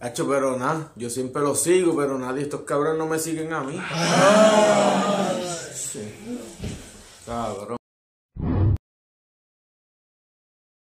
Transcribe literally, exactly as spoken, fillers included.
Hacho, pero nada, yo siempre lo sigo, pero nadie, estos cabrones no me siguen a mí. Sí. Cabrón.